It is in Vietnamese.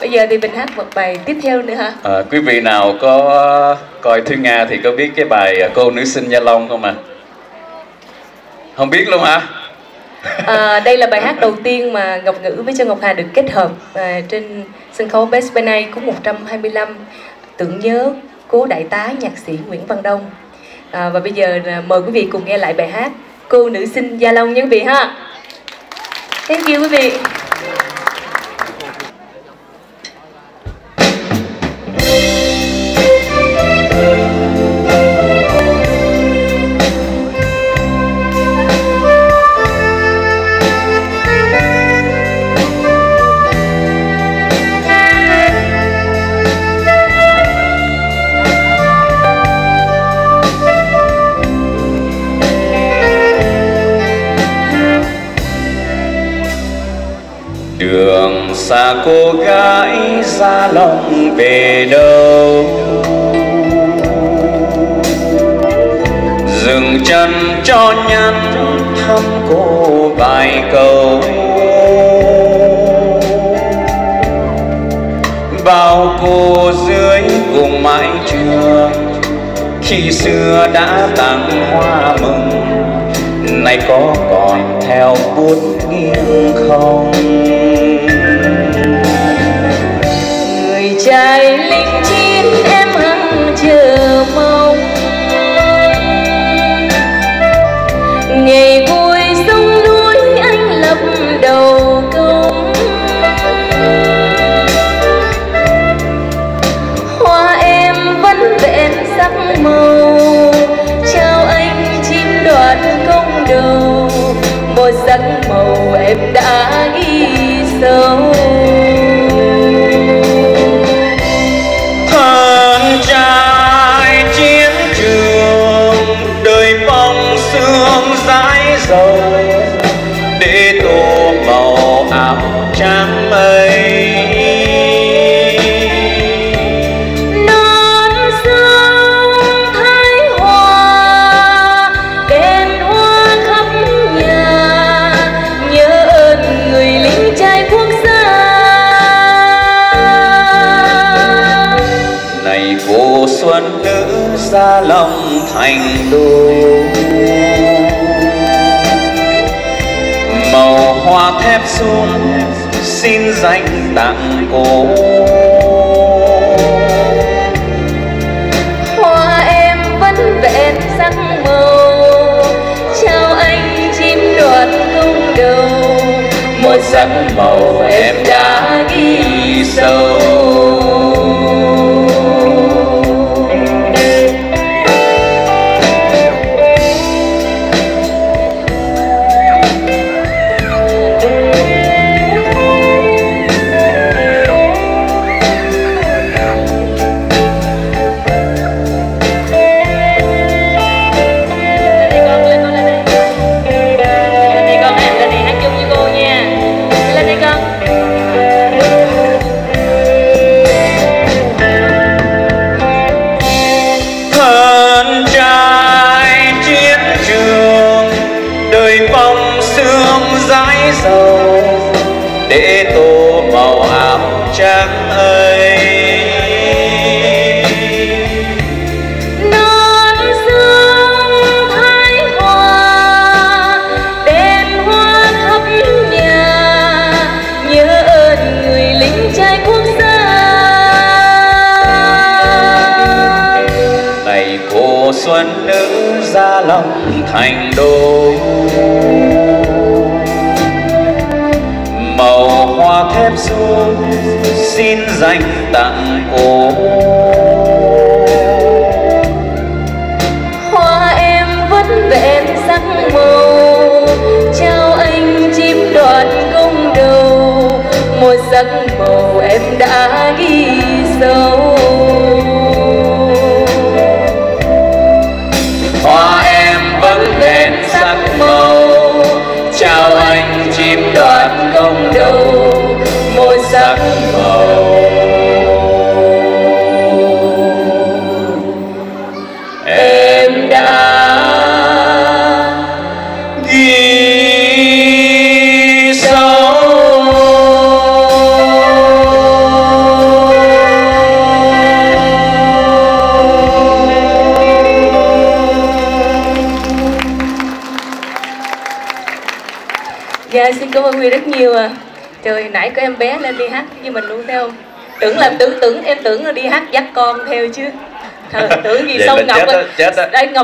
Bây giờ thì mình hát một bài tiếp theo nữa hả? Quý vị nào có coi Thúy Nga thì có biết cái bài Cô Nữ Sinh Gia Long không ạ? Không biết luôn hả? Đây là bài hát đầu tiên mà Ngọc Ngữ với Châu Ngọc Hà được kết hợp trên sân khấu Best Benay của 125 tưởng nhớ cố đại tá nhạc sĩ Nguyễn Văn Đông. Và bây giờ mời quý vị cùng nghe lại bài hát Cô Nữ Sinh Gia Long nha quý vị ha. Thank you quý vị. Đường xa cô gái Gia Long về đâu, dừng chân cho nhắn thăm cô vài câu. Bao cô dưới cùng mái trường khi xưa đã tặng hoa mừng, nay có còn theo bút nghiêng không? Người trai lính chiến em hằng chờ mong, ngày vui sông núi anh lập đầu công. Hoa em vẫn vẹn sắc màu, trao anh chim đoạt công đầu, một sắc màu em đã ghi sâu. Thân trai chiến trường đời bóng sương dãi dầu, để tô màu áo trắng mây. Xuân nữ Gia Long thành đô, màu hoa thép xuống xin danh tặng cô. Hoa em vẫn vẹn sắc màu, trao anh chim đoạt công đầu, một sắc màu em đã ghi sâu. Để tô màu áo trắng ấy, non sương thái hoa, đèn hoa khắp nhà, nhớ ơn người lính trai quốc gia. Này cô xuân nữ Gia Long thành đô, màu hoa thép xuống xin danh tặng cô. Hoa em vẫn vẹn sắc màu, trao anh chim đoạt công đầu, một sắc màu em đã ghi sâu. Hoa em vẫn vẹn sắc màu, trao anh chim đoạt công đầu, một sắc màu em đã ghi sâu. Dạ xin cảm ơn Huy rất nhiều à. Trời, nãy có em bé lên đi hát với mình luôn thấy không? Em tưởng là đi hát dắt con theo chứ. Trời, tưởng gì Vậy xong là Ngọc chết đó. Ngọc